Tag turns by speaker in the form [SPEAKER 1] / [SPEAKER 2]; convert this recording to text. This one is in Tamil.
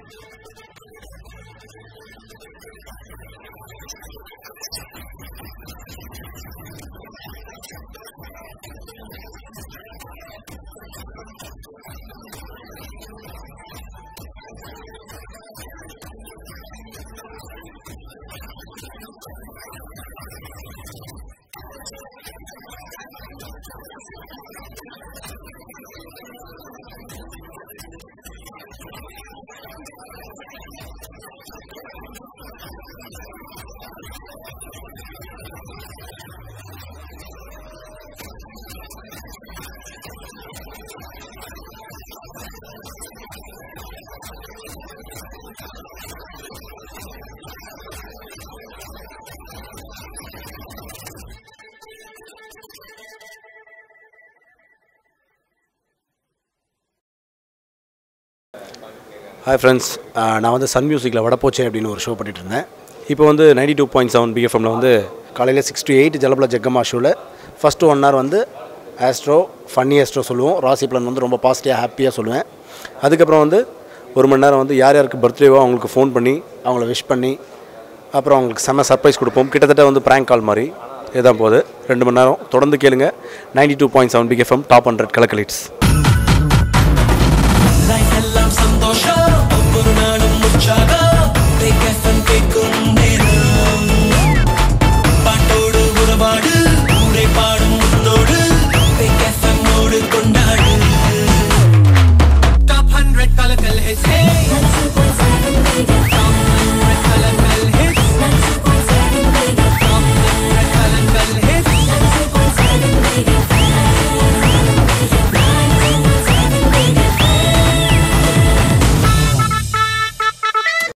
[SPEAKER 1] ஹாய் ஃப்ரெண்ட்ஸ், நான் வந்து சன் மியூசிக்கில் வடப்போச்சே அப்படின்னு ஒரு ஷோ பண்ணிகிட்டு இருந்தேன். இப்போ வந்து 92.7 BFMல வந்து காலையில் 6 to 8 ஜலபல ஜெக்கம்மா ஷோவில் ஃபஸ்ட்டு 1 hour வந்து ஆஸ்ட்ரோ ஃபன்னி ஆஸ்ட்ரோ சொல்லுவோம். ராசி பிளான் வந்து ரொம்ப பாசிட்டிவாக ஹாப்பியாக சொல்லுவேன். அதுக்கப்புறம் வந்து 1 மணி நேரம் வந்து யார் யாருக்கு பர்த்டேவோ அவங்களுக்கு ஃபோன் பண்ணி அவங்கள விஷ் பண்ணி அப்புறம் அவங்களுக்கு செம்ம சர்ப்ரைஸ் கொடுப்போம். கிட்டத்தட்ட வந்து ப்ராங்க் கால் மாதிரி இதுதான் போகுது. 2 மணி நேரம் தொடர்ந்து கேளுங்க. 92.7 BFM டாப் 100 கலக்கலிட்ஸ்.